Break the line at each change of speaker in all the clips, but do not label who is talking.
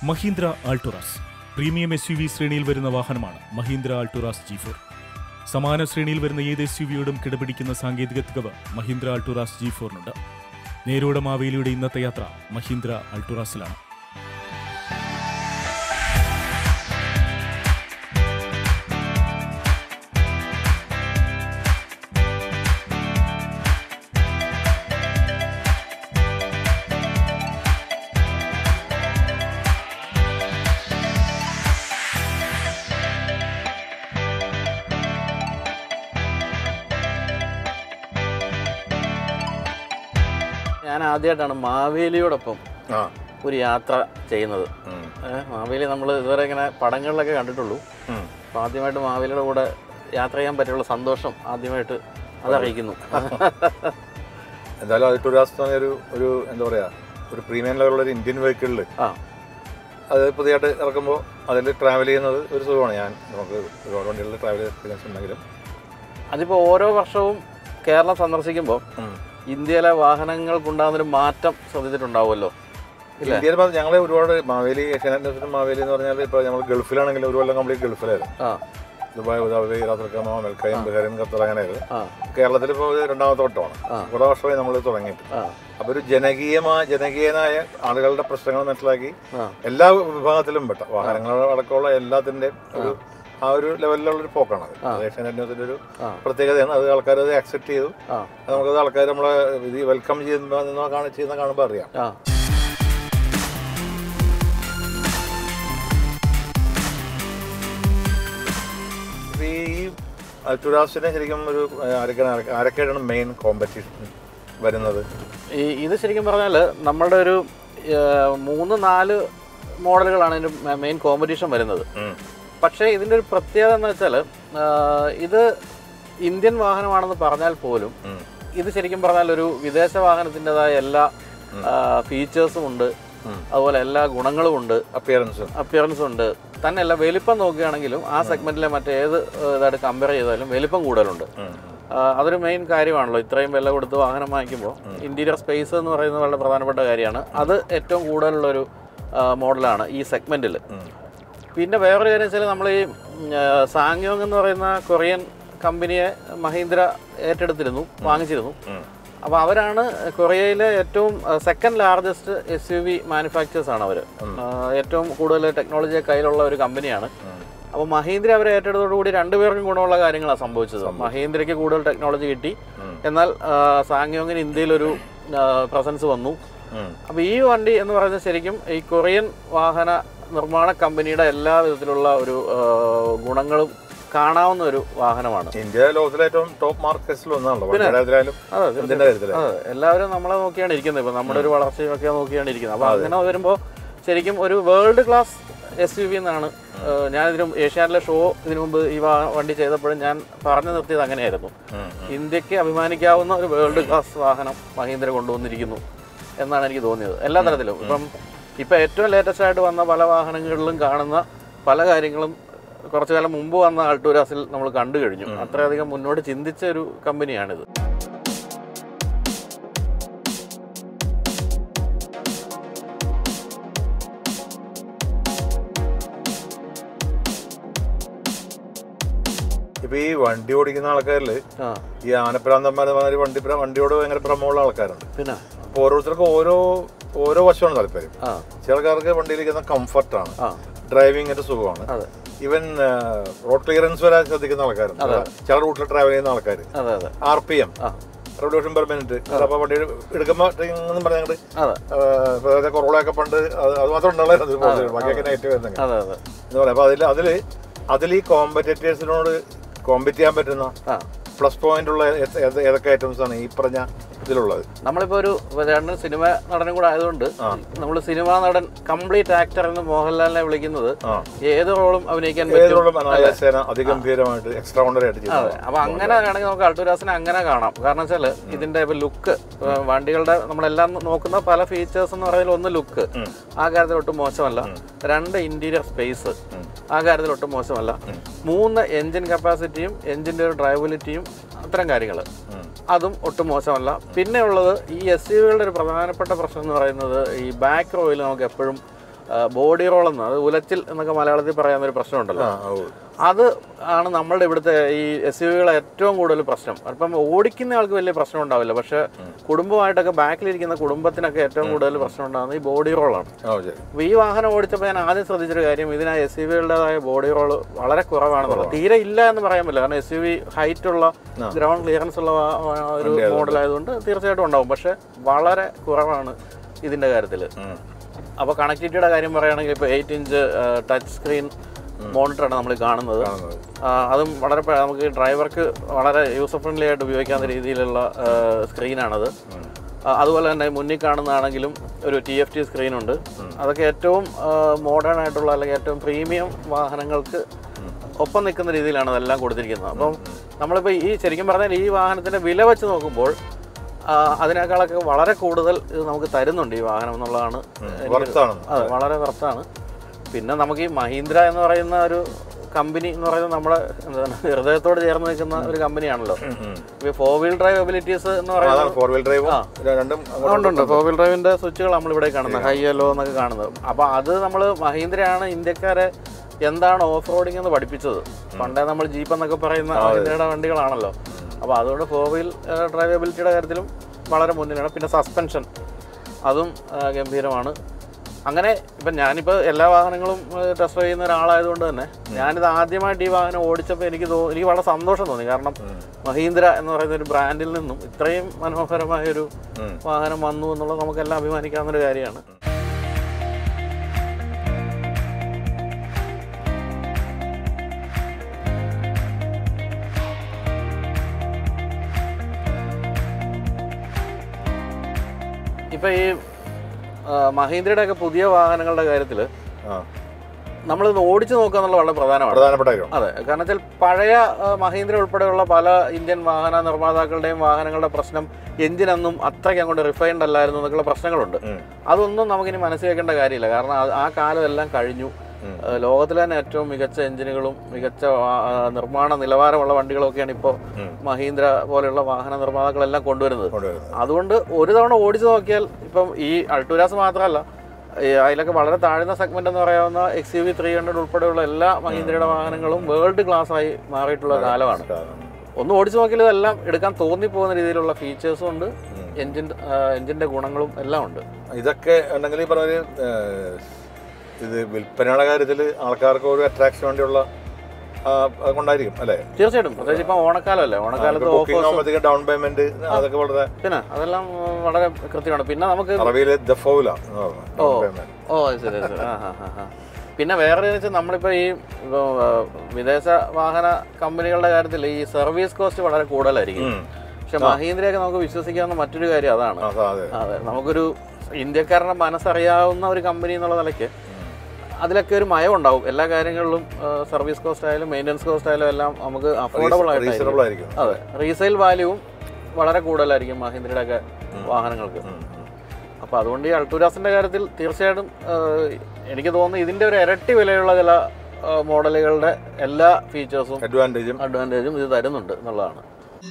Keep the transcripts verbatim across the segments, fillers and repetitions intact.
Mahindra Alturas premium S U V ശ്രേണിയിൽ വരുന്ന വാഹനമാണ് മഹീന്ദ്ര ആൾട്ടുറാസ് ജി ഫോർ. സമാന ശ്രേണിയിൽ വരുന്ന ഏത് എസ് യു വിയോടും കിടപിടിക്കുന്ന സാങ്കേതിക തികവ് മഹീന്ദ്ര ആൾട്ടുറാസ് ജി ഫോറിനുണ്ട്. നേരോടെ മാവേലിയുടെ ഇന്നത്തെ യാത്ര മഹീന്ദ്ര ആൾട്ടുറാസിലാണ്.
ഞാൻ ആദ്യമായിട്ടാണ് മാവേലിയോടൊപ്പം ഒരു യാത്ര ചെയ്യുന്നത്. മാവേലി നമ്മൾ ഇതുവരെ ഇങ്ങനെ പടങ്ങളിലൊക്കെ കണ്ടിട്ടുള്ളൂ. അപ്പോൾ ആദ്യമായിട്ട് മാവേലിയുടെ കൂടെ യാത്ര ചെയ്യാൻ പറ്റിയുള്ള സന്തോഷം ആദ്യമായിട്ട് അതറിയിക്കുന്നു.
എന്തായാലും ആൾട്ടുറാസ് ഒരു ഒരു എന്താ പറയുക ഒരു പ്രീമിയം ലെവലുള്ള ഒരു ഇന്ത്യൻ വെഹിക്കിളിൽ അത് പുതിയതായിട്ട് ഇറക്കുമ്പോൾ അതിൽ ട്രാവൽ ചെയ്യുന്നത് ഒരു സുഖമാണ്. ഞാൻ നമുക്ക് ഒരുപാട് വണ്ടികളിൽ ട്രാവൽ എക്സ്പീരിയൻസ് ഉണ്ടെങ്കിലും
അതിപ്പോൾ ഓരോ വർഷവും കേരളം സന്ദർശിക്കുമ്പോൾ ഇന്ത്യയിലെ വാഹനങ്ങൾക്കുണ്ടാകുന്നൊരു മാറ്റം ശ്രദ്ധിച്ചിട്ടുണ്ടാവുമല്ലോ.
ഇന്ത്യയിൽ ഞങ്ങൾ ഒരുപാട് മാവേലി ഏഷ്യാനെറ്റ് മാവേലി എന്ന് പറഞ്ഞാൽ ഇപ്പോൾ നമ്മൾ ഗൾഫിലാണെങ്കിൽ ഒരു കൊല്ലം കംപ്ലീറ്റ് ഗൾഫിലായിരുന്നു. ദുബായ്, അബുദാബി, റാസൽഖൈമ, മെൽക്കൈം, ബഹ്റൈൻ, ഖത്തർ അങ്ങനെയായിരുന്നു. കേരളത്തിൽ ഇപ്പോൾ രണ്ടാമത്തെ വട്ടമാണ്. കുറേ വർഷമായി നമ്മൾ തുടങ്ങിയിട്ട്. അപ്പോൾ ഒരു ജനകീയമായ ജനകീയനായ ആളുകളുടെ പ്രശ്നങ്ങൾ മനസ്സിലാക്കി എല്ലാ വിഭാഗത്തിലും പെട്ട വാഹനങ്ങളടക്കമുള്ള എല്ലാത്തിൻ്റെയും ഒരു ആ ഒരു ലെവലിലുള്ളൊരു പോക്കാണ് അത്. ഏഷ്യാനെറ്റ് ന്യൂസിന്റെ ഒരു പ്രത്യേകതയാണ്. അത് ആൾക്കാർ അത് അക്സെപ്റ്റ് ചെയ്തു. നമുക്കത് ആൾക്കാർ നമ്മളെ ഇത് വെൽക്കം ചെയ്യുന്ന ചെയ്യുന്ന കാണുമ്പോൾ അറിയാം. ഈ ആൾട്ടുറാസിനെ ശരിക്കും ഒരു ആരൊക്കെയാണ് ആരൊക്കെയാണ് മെയിൻ കോമ്പറ്റീഷൻ വരുന്നത്?
ഈ ഇത് ശരിക്കും പറഞ്ഞാൽ നമ്മുടെ ഒരു മൂന്ന് നാല് മോഡലുകളാണ് ഇതിൻ്റെ മെയിൻ കോമ്പറ്റീഷൻ വരുന്നത്. പക്ഷേ ഇതിൻ്റെ ഒരു പ്രത്യേകത എന്ന് വെച്ചാൽ ഇത് ഇന്ത്യൻ വാഹനമാണെന്ന് പറഞ്ഞാൽ പോലും ഇത് ശരിക്കും പറഞ്ഞാൽ ഒരു വിദേശ വാഹനത്തിൻ്റെതായ എല്ലാ ഫീച്ചേഴ്സും ഉണ്ട്, അതുപോലെ എല്ലാ ഗുണങ്ങളും ഉണ്ട്,
അപ്പിയറൻസും
അപ്പിയറൻസും ഉണ്ട്. തന്നെയല്ല വലിപ്പം നോക്കുകയാണെങ്കിലും ആ സെഗ്മെന്റിലെ മറ്റേത് ഇതായിട്ട് കമ്പയർ ചെയ്താലും വലിപ്പം കൂടുതലുണ്ട്. അതൊരു മെയിൻ കാര്യമാണല്ലോ. ഇത്രയും വില കൊടുത്ത് വാഹനം വാങ്ങിക്കുമ്പോൾ ഇന്റീരിയർ സ്പേസ് എന്ന് പറയുന്നത് വളരെ പ്രധാനപ്പെട്ട കാര്യമാണ്. അത് ഏറ്റവും കൂടുതലുള്ളൊരു മോഡലാണ് ഈ സെഗ്മെന്റിൽ. പിന്നെ വേറൊരു കാര്യം വെച്ചാൽ നമ്മൾ ഈ സാങ്യോങ് എന്ന് പറയുന്ന കൊറിയൻ കമ്പനിയെ മഹീന്ദ്ര ഏറ്റെടുത്തിരുന്നു, വാങ്ങിച്ചിരുന്നു. അപ്പോൾ അവരാണ് കൊറിയയിലെ ഏറ്റവും second largest S U V manufacturers ആണ് അവർ. ഏറ്റവും കൂടുതൽ ടെക്നോളജി കയ്യിലുള്ള ഒരു കമ്പനിയാണ്. അപ്പോൾ മഹീന്ദ്ര അവരെ ഏറ്റെടുത്തോടുകൂടി രണ്ടുപേർക്കും ഗുണമുള്ള കാര്യങ്ങളാണ് സംഭവിച്ചത്. മഹീന്ദ്രയ്ക്ക് കൂടുതൽ ടെക്നോളജി കിട്ടി, എന്നാൽ സാങ്യോങ്ങിന് ഇന്ത്യയിലൊരു പ്രസൻസ് വന്നു. അപ്പോൾ ഈ വണ്ടി എന്ന് പറയുന്നത് ശരിക്കും ഈ കൊറിയൻ വാഹന നിർമ്മാണ കമ്പനിയുടെ എല്ലാ വിധത്തിലുള്ള ഒരു ഗുണങ്ങളും കാണാവുന്ന ഒരു വാഹനമാണ്.
ഇന്ത്യ ലോകത്തിലെ ഏറ്റവും ടോപ്പ് മാർക്കറ്റ്സിൽ ഒന്നാണല്ലോ.
അതെ, എല്ലാവരും നമ്മളെ നോക്കിയാണ് ഇരിക്കുന്നത്. ഇപ്പൊ നമ്മുടെ ഒരു വളർച്ചയൊക്കെ നോക്കിയാണ് ഇരിക്കുന്നത്. അപ്പൊ അങ്ങനെ വരുമ്പോൾ ശരിക്കും ഒരു world class S U V എന്നാണ് ഞാൻ ഇതിന് ഏഷ്യാനിലെ ഷോ ഇതിനു മുമ്പ് ഈ വണ്ടി ചെയ്തപ്പോഴും ഞാൻ പറഞ്ഞു നിർത്തിയത് അങ്ങനെയായിരുന്നു. ഇന്ത്യക്ക് അഭിമാനിക്കാവുന്ന ഒരു വേൾഡ് ക്ലാസ് വാഹനം മഹീന്ദ്ര കൊണ്ടുവന്നിരിക്കുന്നു എന്നാണ് എനിക്ക് തോന്നിയത് എല്ലാ തരത്തിലും. ഇപ്പം ഇപ്പം ഏറ്റവും ലേറ്റസ്റ്റ് ആയിട്ട് വന്ന പല വാഹനങ്ങളിലും കാണുന്ന പല കാര്യങ്ങളും കുറച്ചു കാലം മുമ്പ് വന്ന ആൾട്ടുറാസിൽ നമ്മൾ കണ്ടു കഴിഞ്ഞു. അത്രയധികം മുന്നോട്ട് ചിന്തിച്ച ഒരു കമ്പനിയാണിത്.
ഇപ്പൊ ഈ വണ്ടി ഓടിക്കുന്ന ആൾക്കാരില് ഈ ആനപ്രാന്തന്മാരെ വണ്ടി വണ്ടിയോട് ഭയങ്കര ഭ്രമമുള്ള ആൾക്കാരുണ്ട്. പിന്നെ അപ്പൊ ഓരോരുത്തർക്കും ഓരോ ഓരോ വശമാണ് താല്പര്യം. ചില ആൾക്കാർക്ക് വണ്ടിയിലിരിക്കുന്ന കംഫർട്ടാണ്, ഡ്രൈവിംഗിന്റെ സുഖമാണ്, ഈവൻ റോഡ് ക്ലിയറൻസ് വരെ ശ്രദ്ധിക്കുന്ന ആൾക്കാരുണ്ട്. ചില റൂട്ടിൽ ട്രാവൽ ചെയ്യുന്ന ആൾക്കാർ R P M revolution per minute അപ്പൊ വണ്ടി എടുക്കുമ്പോൾ പറഞ്ഞിട്ട് കൊറോളയൊക്കെ പണ്ട് അത് മാത്രം ഉണ്ടായിരുന്നു. ബാക്കിയൊക്കെ നെഗറ്റീവ് എന്താ പറയാ. അപ്പൊ അതിൽ അതില് അതിൽ ഈ കോമ്പറ്റേറ്റേഴ്സിനോട് കോമ്പറ്റ് ചെയ്യാൻ പറ്റുന്ന പ്ലസ് പോയിന്റ് ഉള്ള ഏതൊക്കെ ഐറ്റംസ് ആണ് ഈ പറഞ്ഞ ഇതിലുള്ളത്?
നമ്മളിപ്പോ ഒരു രണ്ട് സിനിമ നടനും കൂടെ ആയതുകൊണ്ട് നമ്മൾ സിനിമാ നടൻ കംപ്ലീറ്റ് ആക്ടർ എന്ന് മോഹൻലാലിനെ വിളിക്കുന്നത് ഏത് റോളും അഭിനയിക്കാൻ പറ്റും. അപ്പൊ അങ്ങനെ ആണെങ്കിൽ നമുക്ക് ആൾട്ടുറാസിനെ അങ്ങനെ കാണാം. കാരണം വെച്ചാല് ഇതിന്റെ ലുക്ക്, വണ്ടികളുടെ നമ്മളെല്ലാം നോക്കുന്ന പല ഫീച്ചേഴ്സ് എന്ന് പറയുന്നത് ഒന്ന് ലുക്ക്, ആ കാര്യത്തിൽ ഒട്ടും മോശമല്ല. രണ്ട് ഇന്റീരിയർ സ്പേസ്, ആ കാര്യത്തിൽ ഒട്ടും മോശമല്ല. മൂന്ന് എൻജിൻ കപ്പാസിറ്റിയും എൻജിന്റെ ഒരു ഡ്രൈവബിലിറ്റിയും അത്തരം കാര്യങ്ങൾ അതും ഒട്ടും മോശമല്ല. പിന്നെ ഉള്ളത് ഈ എസ് യു വികളുടെ ഒരു പ്രധാനപ്പെട്ട പ്രശ്നം എന്ന് പറയുന്നത് ഈ ബാക്ക് റോയിൽ നമുക്ക് എപ്പോഴും ബോഡി റോൾ എന്ന്, അത് ഉലച്ചിൽ എന്നൊക്കെ മലയാളത്തിൽ പറയാവുന്ന ഒരു പ്രശ്നമുണ്ടല്ലോ, അത് ആണ് നമ്മളുടെ ഇവിടുത്തെ ഈ എസ് യു വികളെ ഏറ്റവും കൂടുതൽ പ്രശ്നം. അപ്പം ഓടിക്കുന്ന ആൾക്ക് വലിയ പ്രശ്നം ഉണ്ടാവില്ല, പക്ഷെ കുടുംബമായിട്ടൊക്കെ ബാക്കിലിരിക്കുന്ന കുടുംബത്തിനൊക്കെ ഏറ്റവും കൂടുതൽ പ്രശ്നം ഉണ്ടാകുന്നത് ഈ ബോഡി റോളാണ്. അപ്പോൾ ഈ വാഹനം ഓടിച്ചപ്പോൾ ഞാൻ ആദ്യം ശ്രദ്ധിച്ചൊരു കാര്യം, ഇതിന് എസ് യു വികളുടേതായ ബോഡി റോൾ വളരെ കുറവാണെന്നുള്ളത്. തീരെ ഇല്ല എന്ന് പറയാൻ പറ്റില്ല, കാരണം എസ് യു വി ഹൈറ്റ് ഉള്ള ഗ്രൗണ്ട് ക്ലിയറൻസ് ഉള്ള ഒരു മോഡലായതുകൊണ്ട് തീർച്ചയായിട്ടും ഉണ്ടാവും, പക്ഷെ വളരെ കുറവാണ് ഇതിൻ്റെ കാര്യത്തിൽ. അപ്പോൾ കണക്ടിവിറ്റിയുടെ കാര്യം പറയുകയാണെങ്കിൽ ഇപ്പോൾ എയ്റ്റ് ഇഞ്ച് ടച്ച് സ്ക്രീൻ മോണിറ്ററാണ് നമ്മൾ കാണുന്നത്. അതും വളരെ നമുക്ക് ഡ്രൈവർക്ക് വളരെ യൂസർ ഫ്രണ്ട്ലി ആയിട്ട് ഉപയോഗിക്കാവുന്ന രീതിയിലുള്ള സ്ക്രീനാണത്. അതുപോലെ തന്നെ മുന്നിൽ കാണുന്നതാണെങ്കിലും ഒരു ടി എഫ് ടി സ്ക്രീനുണ്ട്. അതൊക്കെ ഏറ്റവും മോഡേൺ ആയിട്ടുള്ള അല്ലെങ്കിൽ ഏറ്റവും പ്രീമിയം വാഹനങ്ങൾക്ക് ഒപ്പം നിൽക്കുന്ന രീതിയിലാണ് അതെല്ലാം കൊടുത്തിരിക്കുന്നത്. അപ്പം നമ്മളിപ്പോൾ ഈ ശരിക്കും പറഞ്ഞാൽ ഈ വാഹനത്തിൻ്റെ വില വെച്ച് നോക്കുമ്പോൾ അതിനേക്കാളൊക്കെ വളരെ കൂടുതൽ ഇത് നമുക്ക് തരുന്നുണ്ട് ഈ വാഹനം എന്നുള്ളതാണ്. അതെ, വളരെ വർത്താണ്. പിന്നെ നമുക്ക് ഈ മഹീന്ദ്ര എന്ന് പറയുന്ന ഒരു കമ്പനി എന്ന് പറയുന്നത് നമ്മുടെ എന്താണ് ഹൃദയത്തോട് ചേർന്ന് നിൽക്കുന്ന ഒരു കമ്പനിയാണല്ലോ. ഈ ഫോർ വീൽ ഡ്രൈവ് എബിലിറ്റീസ് എന്ന് പറയുന്നത് ഫോർ വീൽ ഡ്രൈവ് ഉണ്ടുണ്ട്. ഫോർ വീൽ ഡ്രൈവിന്റെ സ്വിച്ചുകൾ നമ്മളിവിടെ കാണുന്നത്, ഹൈ യെല്ലോ എന്നൊക്കെ കാണുന്നത്. അപ്പോൾ അത് നമ്മൾ മഹീന്ദ്രയാണ് ഇന്ത്യക്കാരെ എന്താണ് ഓഫ് റോഡിംഗ് എന്ന് പഠിപ്പിച്ചത്. പണ്ടേ നമ്മൾ ജീപ്പ് എന്നൊക്കെ പറയുന്ന മഹീന്ദ്രയുടെ വണ്ടികളാണല്ലോ. അപ്പോൾ അതുകൊണ്ട് ഫോർ വീൽ ഡ്രൈവ് എബിലിറ്റിയുടെ കാര്യത്തിലും വളരെ മുന്നിലാണ്. പിന്നെ സസ്പെൻഷൻ അതും ഗംഭീരമാണ്. അങ്ങനെ ഇപ്പം ഞാനിപ്പോൾ എല്ലാ വാഹനങ്ങളും ടെസ്റ്റ് ചെയ്യുന്ന ഒരാളായതുകൊണ്ട് തന്നെ ഞാനിത് ആദ്യമായിട്ട് ഈ വാഹനം ഓടിച്ചപ്പോൾ എനിക്ക് തോ എനിക്ക് വളരെ സന്തോഷം തോന്നി. കാരണം മഹീന്ദ്ര എന്ന് പറയുന്ന ഒരു ബ്രാൻഡിൽ നിന്നും ഇത്രയും മനോഹരമായൊരു വാഹനം വന്നു എന്നുള്ളത് നമുക്കെല്ലാം അഭിമാനിക്കാവുന്നൊരു കാര്യമാണ്. ഇപ്പം ഈ മഹീന്ദ്രയുടെ ഒക്കെ പുതിയ വാഹനങ്ങളുടെ കാര്യത്തിൽ നമ്മളിത് ഓടിച്ചു നോക്കുക എന്നുള്ളത് വളരെ പ്രധാനമാണ്. അതെ, കാരണം വെച്ചാൽ പഴയ മഹീന്ദ്ര ഉൾപ്പെടെയുള്ള പല ഇന്ത്യൻ വാഹന നിർമ്മാതാക്കളുടെയും വാഹനങ്ങളുടെ പ്രശ്നം എഞ്ചിനൊന്നും അത്രയ്ക്ക് അങ്ങോട്ട് റിഫൈൻഡ് അല്ലായിരുന്നു എന്നൊക്കെയുള്ള പ്രശ്നങ്ങളുണ്ട്. അതൊന്നും നമുക്കിനി മനസ്സിലാക്കേണ്ട കാര്യമില്ല, കാരണം ആ കാലം എല്ലാം കഴിഞ്ഞു. ലോകത്തിലെ തന്നെ ഏറ്റവും മികച്ച എഞ്ചിനുകളും മികച്ച നിർമ്മാണ നിലവാരമുള്ള വണ്ടികളൊക്കെയാണ് ഇപ്പോൾ മഹീന്ദ്ര പോലെയുള്ള വാഹന നിർമ്മാതാക്കളെല്ലാം കൊണ്ടുവരുന്നത്. അതുകൊണ്ട് ഒരു തവണ ഓടിച്ചു നോക്കിയാൽ ഇപ്പം ഈ അൾട്ടൂരാസ് മാത്രമല്ല, അതിലൊക്കെ വളരെ താഴ്ന്ന സെഗ്മെന്റ് എന്ന് പറയാവുന്ന X U V three hundred ഉൾപ്പെടെയുള്ള എല്ലാ മഹീന്ദ്രയുടെ വാഹനങ്ങളും വേൾഡ് ക്ലാസ് ആയി മാറിയിട്ടുള്ള കാലമാണ്. ഒന്ന് ഓടിച്ചു നോക്കിയാൽ ഇതെല്ലാം എടുക്കാൻ തോന്നിപ്പോകുന്ന രീതിയിലുള്ള ഫീച്ചേഴ്സും ഉണ്ട്, എഞ്ചിൻ എഞ്ചിന്റെ ഗുണങ്ങളും എല്ലാം ഉണ്ട്.
ഇതൊക്കെ ഉണ്ടെങ്കിൽ ഈ പറഞ്ഞ ഇത് വിൽപ്പനയുടെ കാര്യത്തിൽ ആൾക്കാർക്ക് ഒരു അട്രാക്ഷൻ വേണ്ടിയുള്ള കൊണ്ടായിരിക്കും അല്ലേ?
തീർച്ചയായിട്ടും. പ്രത്യേകിച്ച് ഇപ്പൊ ഓണക്കാലമല്ലേ, ഓണക്കാലത്ത്
ഡൗൺ പേയ്മെന്റ് അതൊക്കെ വളരെ
പിന്നെ അതെല്ലാം വളരെ കൃത്യമാണ്. പിന്നെ നമുക്ക് ഓ ശരി ശരി പിന്നെ വേറെ വെച്ചാൽ നമ്മളിപ്പോൾ ഈ വിദേശ വാഹന കമ്പനികളുടെ കാര്യത്തിൽ ഈ സർവീസ് കോസ്റ്റ് വളരെ കൂടുതലായിരിക്കും. പക്ഷെ മഹീന്ദ്രയൊക്കെ നമുക്ക് വിശ്വസിക്കാവുന്ന മറ്റൊരു കാര്യം അതാണ്. അതെ, നമുക്കൊരു ഇന്ത്യക്കാരൻ്റെ മനസ്സറിയാവുന്ന ഒരു കമ്പനി എന്നുള്ള നിലയ്ക്ക് അതിലൊക്കെ ഒരു മയം ഉണ്ടാവും. എല്ലാ കാര്യങ്ങളിലും സർവീസ് കോസ്റ്റ് ആയാലും മെയിൻ്റനൻസ് കോസ്റ്റ് ആയാലും എല്ലാം നമുക്ക് അഫോർഡബിൾ ആയിട്ടായിരിക്കും. അതെ, റീസെയിൽ വാല്യൂവും വളരെ കൂടുതലായിരിക്കും മഹീന്ദ്രയുടെ ഒക്കെ വാഹനങ്ങൾക്ക്. അപ്പോൾ അതുകൊണ്ട് ഈ അൾട്ടൂരാസിൻ്റെ കാര്യത്തിൽ തീർച്ചയായിട്ടും എനിക്ക് തോന്നുന്നു ഇതിൻ്റെ ഒരു ഇരട്ടി വിലയുള്ള ചില മോഡലുകളുടെ എല്ലാ ഫീച്ചേഴ്സും
അഡ്വാൻറ്റേജും
അഡ്വാൻറ്റേജും ഇത് തരുന്നുണ്ട് എന്നുള്ളതാണ്.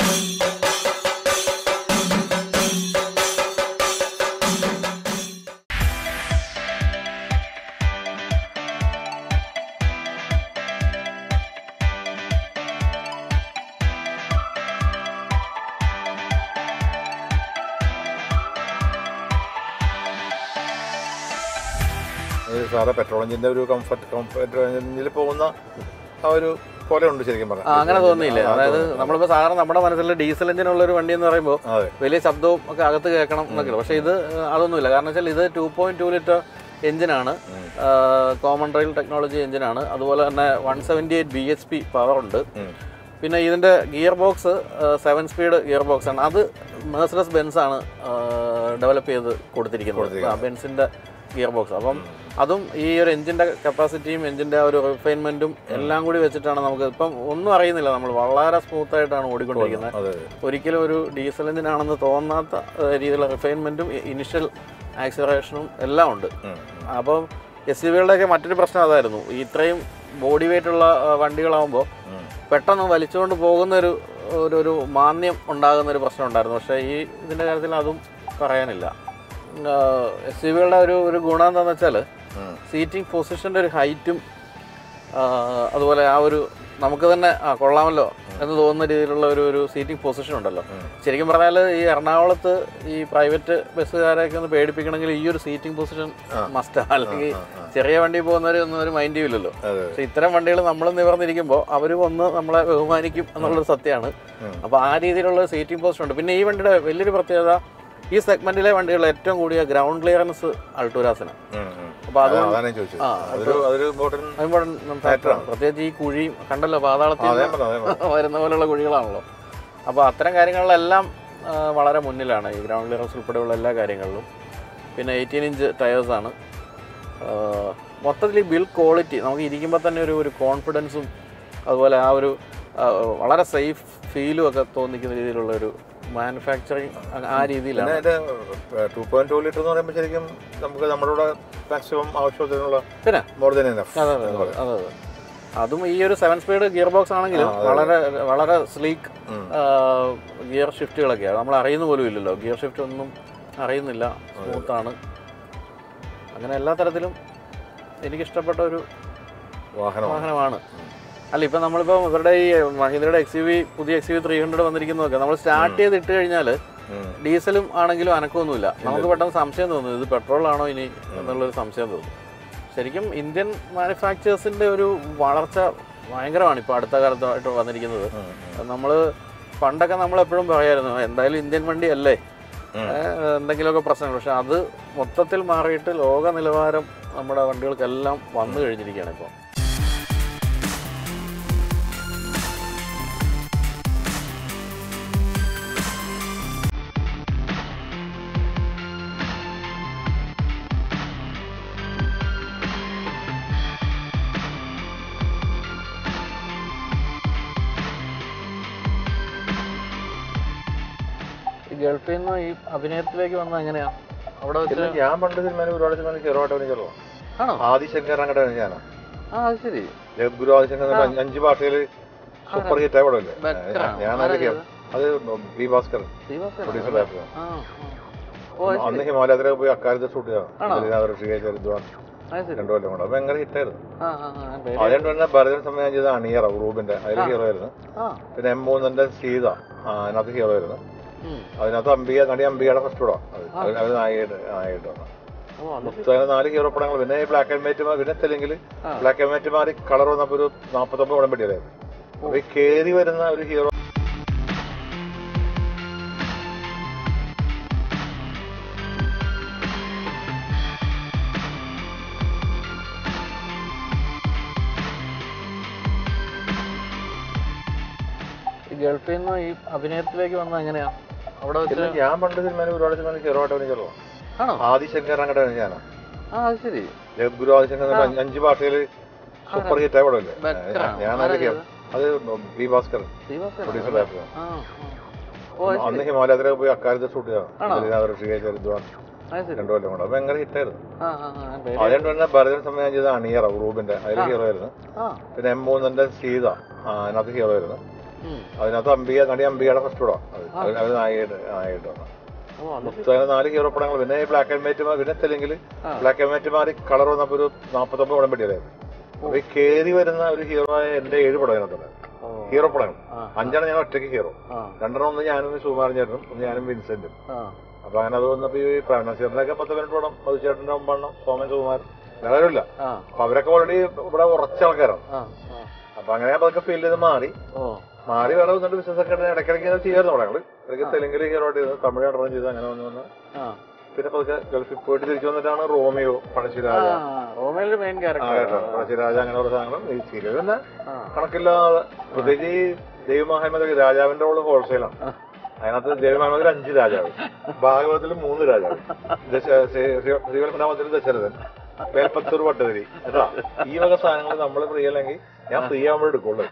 സാധാ പെട്രോൾ എഞ്ചിന്റെ ഒരു കംഫർട്ട് കംഫർട്ട് എഞ്ചിനിൽ പോകുന്ന ആ ഒരു പോലെ ഉണ്ട് ശരിക്കും പറഞ്ഞാൽ.
അങ്ങനെ തോന്നിയില്ലേ? അതായത് നമ്മളിപ്പോൾ സാധാരണ നമ്മുടെ മനസ്സിൽ ഡീസൽ എഞ്ചിനുള്ള ഒരു വണ്ടി എന്ന് പറയുമ്പോൾ വലിയ ശബ്ദവും ഒക്കെ അകത്ത് കേൾക്കണം എന്നൊക്കെയുള്ളൂ. പക്ഷേ ഇത് അതൊന്നുമില്ല. കാരണം വെച്ചാൽ ഇത് ടു പോയിന്റ് ടു ലിറ്റർ എഞ്ചിനാണ്, കോമൺ റെയിൽ ടെക്നോളജി എഞ്ചിനാണ്. അതുപോലെ തന്നെ one seventy eight B H P power ഉണ്ട്. പിന്നെ ഇതിൻ്റെ gear box seven speed gear box ആണ്. അത് മെഴ്സിഡസ് ബെൻസ് ആണ് ഡെവലപ്പ് ചെയ്ത് കൊടുത്തിരിക്കുന്നത്, ബെൻസിൻ്റെ ഗിയർ ബോക്സ്. അപ്പം അതും ഈ ഒരു എഞ്ചിൻ്റെ കപ്പാസിറ്റിയും എഞ്ചിൻ്റെ ഒരു റിഫൈൻമെൻറ്റും എല്ലാം കൂടി വെച്ചിട്ടാണ് നമുക്ക് ഇപ്പം ഒന്നും അറിയുന്നില്ല, നമ്മൾ വളരെ സ്മൂത്തായിട്ടാണ് ഓടിക്കൊണ്ടിരിക്കുന്നത്. ഒരിക്കലും ഒരു ഡീസൽ എഞ്ചിനാണെന്ന് തോന്നാത്ത രീതിയിലുള്ള റിഫൈൻമെൻറ്റും ഇനിഷ്യൽ ആക്സിലറേഷനും എല്ലാം ഉണ്ട്. അപ്പം എസ് യു വികളുടെയൊക്കെ മറ്റൊരു പ്രശ്നം അതായിരുന്നു, ഇത്രയും ബോഡി വെയിറ്റ് ഉള്ള വണ്ടികളാകുമ്പോൾ പെട്ടെന്ന് വലിച്ചുകൊണ്ട് പോകുന്നൊരു ഒരു മാന്യം ഉണ്ടാകുന്നൊരു പ്രശ്നം ഉണ്ടായിരുന്നു. പക്ഷേ ഈ ഇതിൻ്റെ കാര്യത്തിൽ അതും പറയാനില്ല. എസ് യു വികളുടെ ഒരു ഒരു ഗുണം എന്താണെന്ന് വെച്ചാൽ സീറ്റിംഗ് പൊസിഷൻ്റെ ഒരു ഹൈറ്റും അതുപോലെ ആ ഒരു നമുക്ക് തന്നെ ആ കൊള്ളാമല്ലോ എന്ന് തോന്നുന്ന രീതിയിലുള്ള ഒരു ഒരു സീറ്റിംഗ് പൊസിഷൻ ഉണ്ടല്ലോ. ശരിക്കും പറഞ്ഞാൽ ഈ എറണാകുളത്ത് ഈ പ്രൈവറ്റ് ബസ്സുകാരെയൊക്കെ ഒന്ന് പേടിപ്പിക്കണമെങ്കിൽ ഈ ഒരു സീറ്റിംഗ് പൊസിഷൻ മസ്റ്റ്. അല്ലെങ്കിൽ ചെറിയ വണ്ടി പോകുന്നവർ ഒന്നും ഒരു മൈൻഡ് ചെയ്യില്ലല്ലോ. പക്ഷെ ഇത്തരം വണ്ടികൾ നമ്മൾ നിവർന്നിരിക്കുമ്പോൾ അവർ ഒന്ന് നമ്മളെ ബഹുമാനിക്കും എന്നുള്ളൊരു സത്യമാണ്. അപ്പോൾ ആ രീതിയിലുള്ള സീറ്റിംഗ് പൊസിഷൻ ഉണ്ട്. പിന്നെ ഈ വണ്ടിയുടെ വലിയൊരു പ്രത്യേകത, ഈ സെഗ്മെന്റിലെ വണ്ടികൾ ഏറ്റവും കൂടിയ ഗ്രൗണ്ട് ക്ലിയറൻസ് അൾട്ടൂരാസിന്. അപ്പൊ അത് പ്രത്യേകിച്ച് ഈ കുഴി കണ്ടല്ലോ, പാതാളത്തിൽ വരുന്ന പോലുള്ള കുഴികളാണല്ലോ. അപ്പോൾ അത്തരം കാര്യങ്ങളിലെല്ലാം വളരെ മുന്നിലാണ് ഈ ഗ്രൗണ്ട് ക്ലിയറൻസ് ഉൾപ്പെടെയുള്ള എല്ലാ കാര്യങ്ങളിലും. പിന്നെ എയ്റ്റീൻ ഇഞ്ച് ടയേഴ്സാണ്. മൊത്തത്തിൽ ഈ ബിൽഡ് ക്വാളിറ്റി നമുക്ക് ഇരിക്കുമ്പോൾ തന്നെ ഒരു ഒരു കോൺഫിഡൻസും അതുപോലെ ആ ഒരു വളരെ സേഫ് ഫീലും ഒക്കെ തോന്നിക്കുന്ന രീതിയിലുള്ള ഒരു മാനുഫാക്ചറിങ് ആ രീതിയിലാണ്.
ടു പോയിന്റ് ടു ലിറ്റർ എന്ന് പറയുമ്പോൾ ശരിക്കും നമുക്ക് നമ്മുടെ മാക്സിമം ആവശ്യത്തിനുള്ള
പിന്നെ അതെ അതെ അതെ അതും ഈ ഒരു സെവൻ സ്പീഡ് ഗിയർ ബോക്സ് ആണെങ്കിലും വളരെ വളരെ സ്ലീക്ക് ഗിയർ ഷിഫ്റ്റുകളൊക്കെയാണ്. നമ്മൾ അറിയുന്ന പോലും ഇല്ലല്ലോ, ഗിയർ ഷിഫ്റ്റ് ഒന്നും അറിയുന്നില്ല, സ്മൂത്താണ്. അങ്ങനെ എല്ലാ തരത്തിലും എനിക്കിഷ്ടപ്പെട്ട ഒരു വാഹനമാണ്. അല്ല, ഇപ്പം നമ്മളിപ്പോൾ ഇവരുടെ ഈ മഹീന്ദ്രയുടെ എക്സ് യു വി പുതിയ X U V three hundred വന്നിരിക്കുന്നതൊക്കെ നമ്മൾ സ്റ്റാർട്ട് ചെയ്ത് ഇട്ട് കഴിഞ്ഞാൽ ഡീസലും ആണെങ്കിലും അനക്കമൊന്നുമില്ല. നമുക്ക് പെട്ടെന്ന് സംശയം തോന്നുന്നു, ഇത് പെട്രോളാണോ ഇനി എന്നുള്ളൊരു സംശയം തോന്നും. ശരിക്കും ഇന്ത്യൻ മാനുഫാക്ചേഴ്സിൻ്റെ ഒരു വളർച്ച ഭയങ്കരമാണ് ഇപ്പോൾ അടുത്ത കാലത്തായിട്ട് വന്നിരിക്കുന്നത്. നമ്മൾ പണ്ടൊക്കെ നമ്മളെപ്പോഴും പറയായിരുന്നു എന്തായാലും ഇന്ത്യൻ വണ്ടി അല്ലേ, എന്തെങ്കിലുമൊക്കെ പ്രശ്നങ്ങൾ. പക്ഷെ അത് മൊത്തത്തിൽ മാറിയിട്ട് ലോക നിലവാരം നമ്മുടെ വണ്ടികൾക്കെല്ലാം വന്നു കഴിഞ്ഞിരിക്കുകയാണ് ഇപ്പോൾ. ഗൾഫിൽ നിന്ന് ഈ അഭിനയത്തിലേക്ക് വന്നത് എങ്ങനെയാ? അവിടെ
ഞാൻ പണ്ട് സിനിമയിൽ ഒരുപാട് സിനിമ ചെറുപാട്ട് അഭിനയിച്ചോ. ആണോ? ആദിശങ്കർ അങ്ങോട്ട് ഞാനാ.
ആ ശരി.
ജഗദ്ഗുരു ആദിശങ്കർ അഞ്ച് ഭാഷയിൽ സൂപ്പർ ഹിറ്റ് ആയി പടമല്ലേ. ഞാനത് അത് ബി ഭാസ്കർ പ്രൊഡ്യൂസർ. അന്ന് ഹിമാലയത്തിലേക്ക് പോയി അക്കാലത്ത് ഷൂട്ട് ചെയ്തതാണ് ഋഷികേശ് ഹരിദ്വാർ രണ്ടു കൊല്ലം കൊണ്ട്. ഭയങ്കര ഹിറ്റായിരുന്നു. അതുകൊണ്ട് തന്നെ ഭരതൻ സമയം ചെയ്ത അണിയറ റൂബിന്റെ അതിൽ ഹീറോ ആയിരുന്നു. പിന്നെ എം മൂന്നിന്റെ സീത അതിനകത്ത് ഹീറോ ആയിരുന്നു. അതിനകത്ത് അംബിക നടി അംബികയുടെ ഫസ്റ്റ് പടം അത് നായികയായിട്ട് നായികയായിട്ട് വന്നു. മുത്തങ്ങനെ നാല് ഹീറോ പടങ്ങൾ. പിന്നെ ബ്ലാക്ക് ആൻഡ് വൈറ്റ്, പിന്നെ തെലുങ്കിൽ ബ്ലാക്ക് ആൻഡ് വൈറ്റ് മാറി കളർ വന്നപ്പോ ഒരു നാപ്പത്തൊമ്പത് പടം പറ്റിയതായിരുന്നു. അപ്പൊ ഈ കേറി വരുന്ന ഒരു ഹീറോ
ഗൾഫിൽ നിന്ന് ഈ അഭിനയത്തിലേക്ക് വന്നത് എങ്ങനെയാ? അവിടെ
ഞാൻ പണ്ട് സിനിമയിൽ ഒരുപാട് സിനിമ ചെറുപാട്ട് അഭിനയിച്ചോ. ആണോ? ആദിശങ്കർ അങ്ങോട്ട് ഞാനാ.
ആ ശരി.
ജഗദ്ഗുരു ആദിശങ്കർ അഞ്ച് ഭാഷയിൽ സൂപ്പർ ഹിറ്റ് ആയി പടമല്ലേ. ഞാനത് അത് ബി ഭാസ്കർ പ്രൊഡ്യൂസർ. അന്ന് ഹിമാലയത്തിലേക്ക് പോയി അക്കാലത്ത് ഷൂട്ട് ചെയ്തതാണ് ഋഷികേശ് ഹരിദ്വാർ രണ്ടു കൊല്ലം കൊണ്ട്. ഭയങ്കര ഹിറ്റായിരുന്നു. അതുകൊണ്ട് തന്നെ ഭരതൻ സമയം ചെയ്ത അണിയറ റൂബിന്റെ അതിൽ ഹീറോ ആയിരുന്നു. പിന്നെ എം മൂന്നിന്റെ സീത അതിനകത്ത് ഹീറോ ആയിരുന്നു. അതിനകത്ത് അംബിക നടി അംബികയുടെ ഫസ്റ്റ് പടം അത് നായികയായിട്ട് നായികയായിട്ട് വന്നു. മുത്തങ്ങനെ നാല് ഹീറോ പടങ്ങൾ. പിന്നെ ബ്ലാക്ക് ആൻഡ് വൈറ്റ്, പിന്നെ തെലുങ്കിൽ ബ്ലാക്ക് ആൻഡ് വൈറ്റ് മാറി കളർ വന്നപ്പോ ഒരു നാപ്പത്തൊമ്പത് പടം പറ്റിയതായിരുന്നു. അപ്പൊ ഈ കേറി വരുന്ന ഒരു ഹീറോ ആയ എന്റെ ഏഴ് പടം അതിനകത്തുണ്ട്. ഹീറോ പടങ്ങൾ അഞ്ചാണ് ഞാൻ ഒറ്റയ്ക്ക് ഹീറോ. രണ്ടെണ്ണം ഒന്ന് ഞാനും സുകുമാരൻ ചേട്ടനും ഒന്ന് ഞാനും വിൻസെന്റും. അപ്പൊ അങ്ങനെ അത് വന്നപ്പോ ഈ പ്രാണശീറിനൊക്കെ പത്ത് പതിനെട്ട് പടം, മധുചേട്ടന്റെ ഒമ്പണ്ണം, സോമൻ സുകുമാരൻ വേറെയില്ല. അപ്പൊ അവരൊക്കെ ഓൾറെഡി ഇവിടെ ഉറച്ച ആൾക്കാരാണ്. അപ്പൊ അങ്ങനെ അതൊക്കെ ഫീൽഡ് ചെയ്ത് മാറി മാറി വേറെ വന്നിട്ട് ബിസിനസ് ഒക്കെ ഇടയ്ക്കിടയ്ക്ക് ചെയ്യാറുണ്ട് പടങ്ങള്. ഇടയ്ക്ക് തെലുങ്കിൽ ഹീറോ ചെയ്ത് തമിഴ് നടനം ചെയ്ത് അങ്ങനെ വന്ന് വന്ന് പിന്നെ പതുക്കെ ഗൾഫിൽ പോയിട്ട് തിരിച്ചു വന്നിട്ടാണ് റോമിയോ, പഴശ്ശിരാജ പഴശ്ശിരാജ അങ്ങനെ ഓരോ സാധനങ്ങളും ഈ സീരിയൽ തന്നെ കണക്കില്ലാതെ. പ്രത്യേകിച്ച് ഈ ദേവി രാജാവിന്റെ റോള് ഹോൾസെയിലാണ്. അതിനകത്ത് ദേവി മഹമ്മദിൽ അഞ്ച് രാജാവ്, ഭാഗവതത്തിൽ മൂന്ന് രാജാവ്, ശ്രീവത്സനാമത്തിൽ ദശരഥൻ, വേൽപ്പത്തൂർ ഭട്ടതിരി. കേട്ടോ, ഈ വക സാധനങ്ങൾ നമ്മൾ ഫ്രീ അല്ലെങ്കിൽ ഞാൻ ഫ്രീ ആകുമ്പോൾ എടുക്കുള്ളൂ.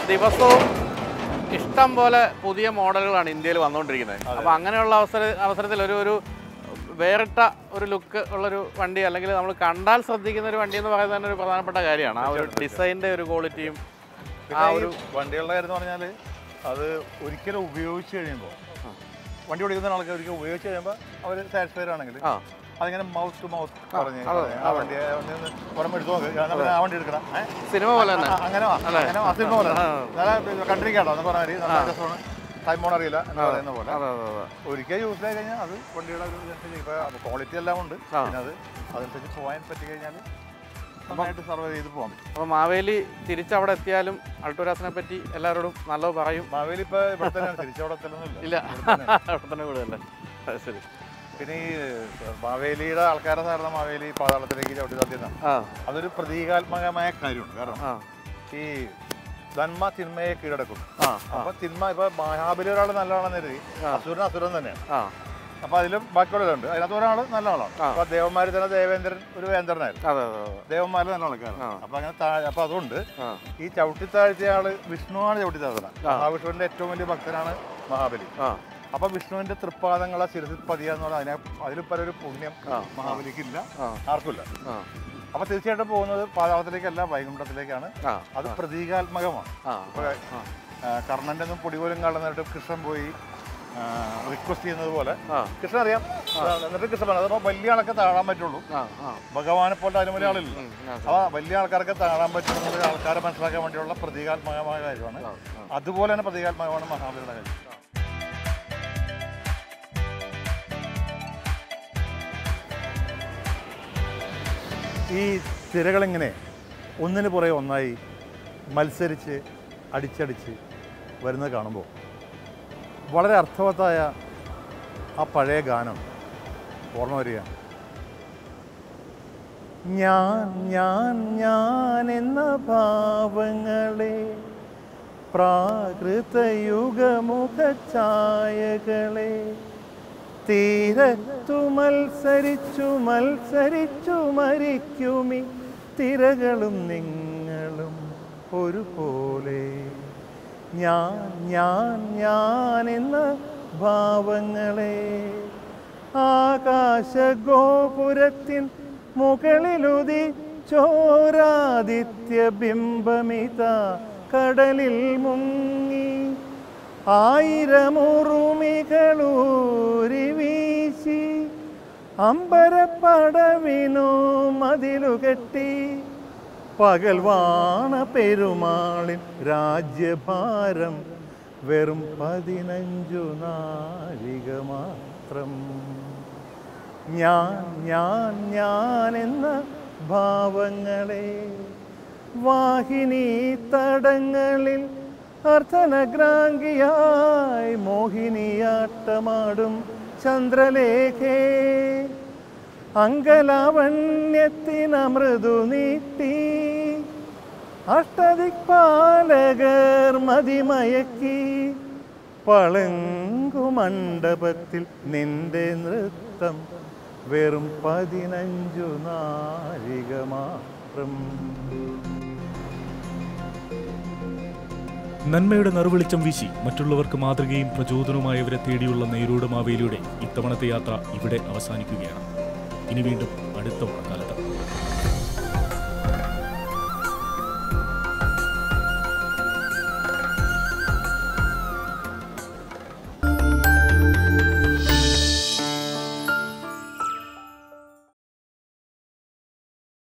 ദിവസവും ഇഷ്ടം പോലെ പുതിയ മോഡലുകളാണ് ഇന്ത്യയിൽ വന്നുകൊണ്ടിരിക്കുന്നത്. അപ്പോൾ അങ്ങനെയുള്ള അവസര അവസരത്തിൽ ഒരു ഒരു വേറിട്ട ഒരു ലുക്ക് ഉള്ളൊരു വണ്ടി, അല്ലെങ്കിൽ നമ്മൾ കണ്ടാൽ ശ്രദ്ധിക്കുന്ന ഒരു വണ്ടി എന്ന് പറയുന്നത് തന്നെ ഒരു പ്രധാനപ്പെട്ട കാര്യമാണ്. ആ ഒരു ഡിസൈനിൻ്റെ ഒരു ക്വാളിറ്റിയും ആ ഒരു
വണ്ടികളുടെ കാര്യം എന്ന് പറഞ്ഞാൽ അത് ഒരിക്കലും ഉപയോഗിച്ച് കഴിയുമ്പോൾ വണ്ടി ഓടിക്കുന്ന ആൾക്കാർ ഒരിക്കലും ഉപയോഗിച്ച് കഴിയുമ്പോൾ അവർ സാറ്റിസ്ഫൈഡ് ആണെങ്കിൽ അതിങ്ങനെ മൗത്ത് ടു മൗത്ത് പറഞ്ഞ് ആ വണ്ടി പുറമെ എടുത്തു നോക്ക്, ആ വണ്ടി എടുക്കണം,
സിനിമ പോലെ തന്നെ
അങ്ങനെ അങ്ങനെ ആ സിനിമ പോലെ നല്ല കണ്ടിരിക്കാട്ടോ എന്ന് പറഞ്ഞാൽ നല്ല രസമാണ്, ടൈം പോൺ അറിയില്ല എന്ന് പറയുന്ന പോലെ. ഒരിക്കൽ യൂസ് ആയി കഴിഞ്ഞാൽ അത് വണ്ടിയുടെ ഒരു ഇപ്പോൾ ക്വാളിറ്റി എല്ലാം ഉണ്ട്, പിന്നെ അത് അതനുസരിച്ച് പോകാൻ പറ്റി കഴിഞ്ഞാൽ നന്നായിട്ട് സർവൈവ് ചെയ്ത് പോകാൻ പറ്റും.
അപ്പോൾ മാവേലി തിരിച്ചവിടെ എത്തിയാലും അൾട്ടോരാസിനെ പറ്റി എല്ലാവരോടും നല്ലത് പറയും.
മാവേലി ഇപ്പോൾ ഇവിടെ തന്നെ തിരിച്ചവിടെ എത്തലൊന്നുമില്ല,
ഇല്ല അവിടെ തന്നെ കൂടുതലല്ലേ. ശരി.
പിന്നെ ഈ മാവേലിയുടെ ആൾക്കാരെ സാധാരണ മാവേലി പാതാളത്തിലേക്ക് ചവിട്ടി തത്തിയതാണ്. അതൊരു പ്രതീകാത്മകമായ കാര്യമാണ്. കാരണം ഈ നന്മ തിന്മയെ കീഴടക്കുന്നു. അപ്പൊ തിന്മ ഇപ്പൊ മഹാബലി ഒരാൾ നല്ലതാണെന്ന് കരുതി അസുരൻ അസുരൻ തന്നെയാണ്. അപ്പൊ അതിലും ബാക്കിയുള്ളവരുണ്ട്, അതിനകത്ത് ഒരാൾ നല്ല ആളാണ്. അപ്പൊ ദേവന്മാര് തന്നെ ദേവേന്ദ്രൻ ഒരു വേന്ദ്രനായിരുന്നു, ദേവന്മാര് നല്ല ആൾക്കാരാണ്. അപ്പൊ അങ്ങനെ താഴെ അപ്പൊ അതുകൊണ്ട് ഈ ചവിട്ടി താഴ്ത്തിയ ആള് വിഷ്ണുവാണ് ചവിട്ടി താഴ്ത്തുന്നത്. മഹാവിഷ്ണുവിന്റെ ഏറ്റവും വലിയ ഭക്തനാണ് മഹാബലി. അപ്പൊ വിഷ്ണുവിന്റെ തൃപ്പാദങ്ങളെ ശിരസിൽ പതിയാന്ന് പറഞ്ഞാൽ അതിനെ അതിൽ പല ഒരു പുണ്യം മഹാബലിക്കില്ല, ആർക്കുമില്ല. അപ്പൊ തീർച്ചയായിട്ടും പോകുന്നത് പാതാളത്തിലേക്കല്ല, വൈകുണ്ഠത്തിലേക്കാണ്. അത് പ്രതീകാത്മകമാണ്. കർണന്റെ ഒന്നും പൊടി പോലും കാണുന്നിട്ട് കൃഷ്ണൻ പോയി റിക്വസ്റ്റ് ചെയ്യുന്നത് പോലെ കൃഷ്ണൻ അറിയാം, എന്നിട്ട് കൃഷ്ണൻ പറഞ്ഞു അതപ്പോ വലിയ ആളൊക്കെ താഴാൻ പറ്റുള്ളൂ, ഭഗവാനെ പോലെ അതിന് വലിയ ആളില്ല. അപ്പൊ വലിയ ആൾക്കാർക്ക് താഴാൻ പറ്റുന്നത് ആൾക്കാരെ മനസ്സിലാക്കാൻ വേണ്ടിയുള്ള പ്രതീകാത്മകമായ കാര്യമാണ്. അതുപോലെ തന്നെ പ്രതീകാത്മകമാണ് മഹാബലിയുടെ കാര്യം. ഈ തിരകളിങ്ങനെ ഒന്നിന് പുറകെ ഒന്നായി മത്സരിച്ച് അടിച്ചടിച്ച് വരുന്നത് കാണുമ്പോൾ വളരെ അർത്ഥവത്തായ ആ പഴയ ഗാനം ഓർമ്മ വരികയാണ്. ഞാൻ ഞാൻ ഞാൻ എന്ന ഭാവങ്ങളെ പ്രാകൃതയുഗമുഖഛായകളെ തീരത്തു മത്സരിച്ചു മത്സരിച്ചു മരിക്കുമി തിരകളും നിങ്ങളും ഒരുപോലെ. ഞാൻ ഞാൻ ഞാൻ എന്ന ഭാവങ്ങളെ ആകാശഗോപുരത്തിൻ മുകളിലുദിച്ചോരാദിത്യ ബിംബമിത കടലിൽ മുങ്ങി ആയിരമുറുമികളൂരി വീശി അമ്പരപ്പടവിനു മതിലുകെട്ടി പകൽവാണ പെരുമാളിൻ രാജ്യഭാരം വെറും പതിനഞ്ചു നാഴിക മാത്രം. ഞാൻ ഞാൻ ഞാൻ എന്ന ഭാവങ്ങളെ വാഹിനി തടങ്ങളിൽ അർത്ഥനഗ്രാംഗിയായി മോഹിനിയാട്ടമാടും ചന്ദ്രലേഖേ അങ്കലാവണ്യത്തിനമൃദു നീട്ടി അഷ്ടദിക്പാലകർ മതിമയക്കി പളങ്കുമണ്ഡപത്തിൽ നിന്റെ നൃത്തം വെറും പതിനഞ്ചു നാഴിക മാത്രം.
നന്മയുടെ നറുവെളിച്ചം വീശി മറ്റുള്ളവർക്ക് മാതൃകയും പ്രചോദനവുമായവരെ തേടിയുള്ള നെയ്റോഡ് മാവേലിയുടെ ഇത്തവണത്തെ യാത്ര ഇവിടെ അവസാനിക്കുകയാണ്. ഇനി വീണ്ടും അടുത്ത ഓണക്കാലത്ത്.